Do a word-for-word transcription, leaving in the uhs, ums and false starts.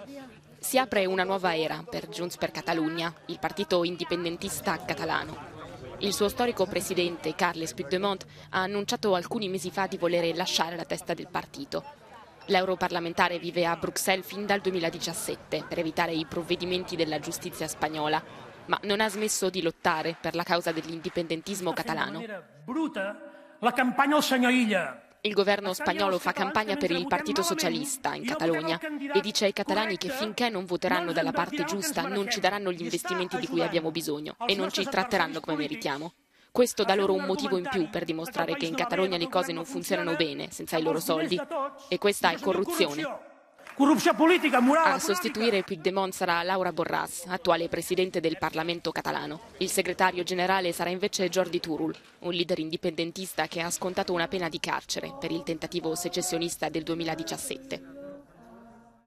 Si apre una nuova era per Junts per Catalunya, il partito indipendentista catalano. Il suo storico presidente, Carles Puigdemont, ha annunciato alcuni mesi fa di volere lasciare la testa del partito. L'europarlamentare vive a Bruxelles fin dal duemiladiciassette per evitare i provvedimenti della giustizia spagnola, ma non ha smesso di lottare per la causa dell'indipendentismo catalano. La campagna al Senyoilla. Il governo spagnolo fa campagna per il Partito Socialista in Catalogna e dice ai catalani che finché non voteranno dalla parte giusta non ci daranno gli investimenti di cui abbiamo bisogno e non ci tratteranno come meritiamo. Questo dà loro un motivo in più per dimostrare che in Catalogna le cose non funzionano bene senza i loro soldi. E questa è corruzione. A sostituire Puigdemont sarà Laura Borràs, attuale presidente del Parlamento catalano. Il segretario generale sarà invece Jordi Turull, un leader indipendentista che ha scontato una pena di carcere per il tentativo secessionista del duemiladiciassette.